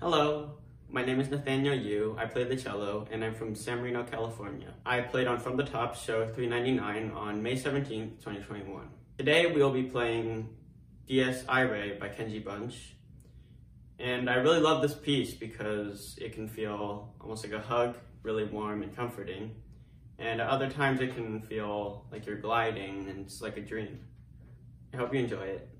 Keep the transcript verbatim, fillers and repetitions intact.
Hello, my name is Nathaniel Yu. I play the cello, and I'm from San Marino, California. I played on From the Top show three ninety-nine on May seventeenth, twenty twenty-one. Today we will be playing Dies Irie by Kenji Bunch. And I really love this piece because it can feel almost like a hug, really warm and comforting. And at other times it can feel like you're gliding and it's like a dream. I hope you enjoy it.